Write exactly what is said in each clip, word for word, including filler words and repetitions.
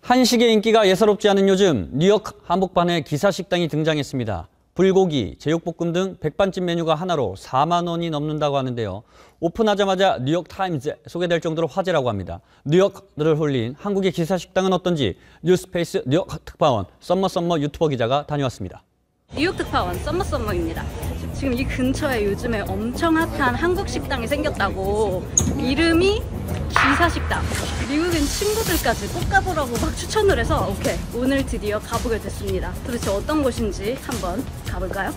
한식의 인기가 예사롭지 않은 요즘 뉴욕 한복판에 기사식당이 등장했습니다. 불고기, 제육볶음 등 백반집 메뉴가 하나로 사만 원이 넘는다고 하는데요. 오픈하자마자 뉴욕타임즈에 소개될 정도로 화제라고 합니다. 뉴욕을 홀린 한국의 기사식당은 어떤지 뉴스페이스 뉴욕 특파원 썸머 썸머 유튜버 기자가 다녀왔습니다. 뉴욕 특파원 썸머 썸머입니다. 지금 이 근처에 요즘에 엄청 핫한 한국 식당이 생겼다고. 이름이 기사식당. 미국인 친구들까지 꼭 가보라고 막 추천을 해서 오케이, 오늘 드디어 가보게 됐습니다. 도대체 어떤 곳인지 한번 가볼까요?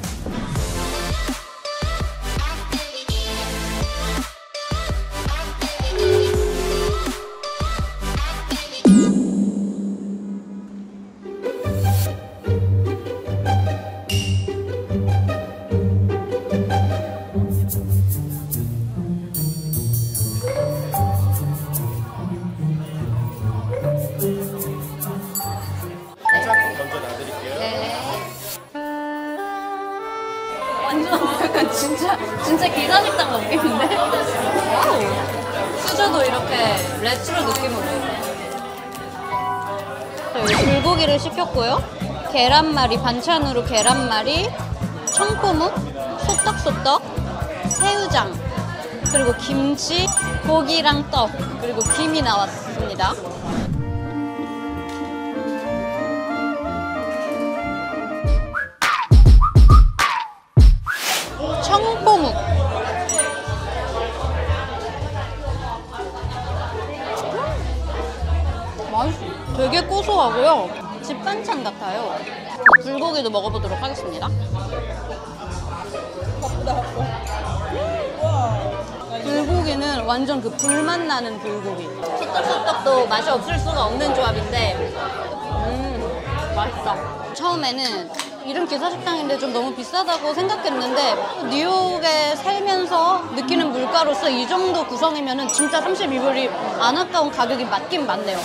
완전 진짜 진짜 기사식당 느낌인데? 와우. 수저도 이렇게 레트로 느낌으로. 여기 불고기를 시켰고요. 계란말이, 반찬으로 계란말이, 청포묵, 소떡소떡, 새우장, 그리고 김치, 고기랑 떡, 그리고 김이 나왔습니다. 청포묵. 맛있어. 되게 고소하고요. 집 반찬 같아요. 불고기도 먹어보도록 하겠습니다. 불고기는 완전 그 불맛 나는 불고기. 소떡소떡도 맛이 없을 수가 없는 조합인데 음, 맛있다. 처음에는 이런 기사식당인데 좀 너무 비싸다고 생각했는데 뉴욕에 살면서 느끼는 물가로서 이 정도 구성이면 진짜 삼십이 불이 안 아까운 가격이 맞긴 맞네요.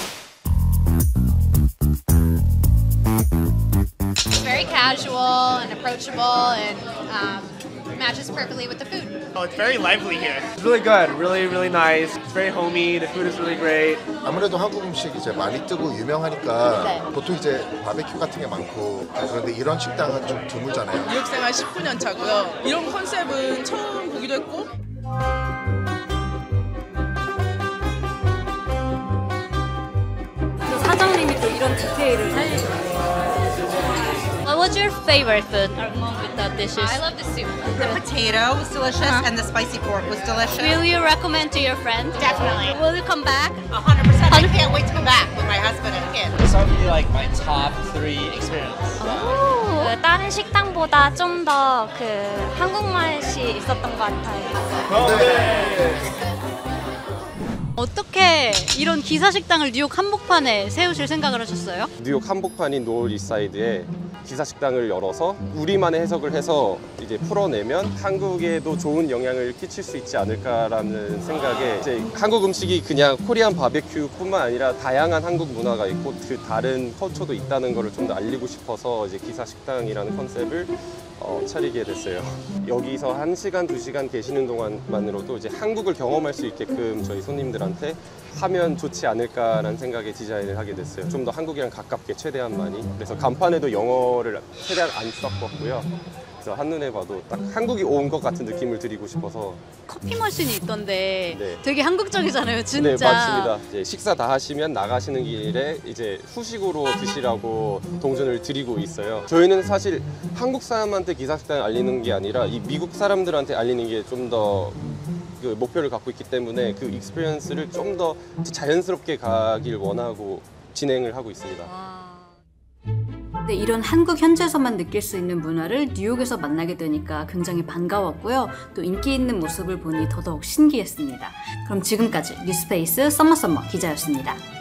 Very casual and approachable and um, matches perfectly with the food. Oh, it's very lively here. It's really good, really, really nice. It's very homey. The food is really great. 아무래도 한국 음식 이제 많이 뜨고 유명하니까 네. 보통 이제 바베큐 같은 게 많고 그런데 이런 식당은 좀 드물잖아요. 뉴욕 생활 십구 년 차고요. 이런 컨셉은 처음 보기도 했고. 사장님이 또 이런 디테일을 살리시네요. What's your favorite food among the dishes? I love the soup. The potato was delicious uh-huh. and the spicy pork was delicious. Will you recommend to your friends? Definitely. Will you come back? one hundred percent. I can't wait to come back with my husband and kids. It's probably like my top three experience. 그 다른 식당보다 좀 더 그 한국 맛이 있었던 것 같아요. 네. 어떻게 이런 기사식당을 뉴욕 한복판에 세우실 생각을 하셨어요? 뉴욕 한복판인 노을 이사이드에 기사식당을 열어서 우리만의 해석을 해서 이제 풀어내면 한국에도 좋은 영향을 끼칠 수 있지 않을까라는 생각에 이제 한국 음식이 그냥 코리안 바베큐뿐만 아니라 다양한 한국 문화가 있고 그 다른 컬처도 있다는 것을 좀 더 알리고 싶어서 이제 기사식당이라는 컨셉을 어, 차리게 됐어요. 여기서 한 시간, 두 시간 계시는 동안만으로도 이제 한국을 경험할 수 있게끔 저희 손님들한테 하면 좋지 않을까라는 생각에 디자인을 하게 됐어요. 좀 더 한국이랑 가깝게 최대한 많이. 그래서 간판에도 영어를 최대한 안 섞었고요. 그래서 한눈에 봐도 딱 한국이 온 것 같은 느낌을 드리고 싶어서. 커피 머신이 있던데 네. 되게 한국적이잖아요, 진짜. 네, 맞습니다. 이제 식사 다 하시면 나가시는 길에 이제 후식으로 드시라고 동전을 드리고 있어요. 저희는 사실 한국 사람한테 기사식당을 알리는 게 아니라 이 미국 사람들한테 알리는 게 좀 더 그 목표를 갖고 있기 때문에 그 익스피리언스를 좀 더 자연스럽게 가길 원하고 진행을 하고 있습니다. 네, 이런 한국 현지에서만 느낄 수 있는 문화를 뉴욕에서 만나게 되니까 굉장히 반가웠고요. 또 인기 있는 모습을 보니 더더욱 신기했습니다. 그럼 지금까지 뉴스페이스 썸머 썸머 기자였습니다.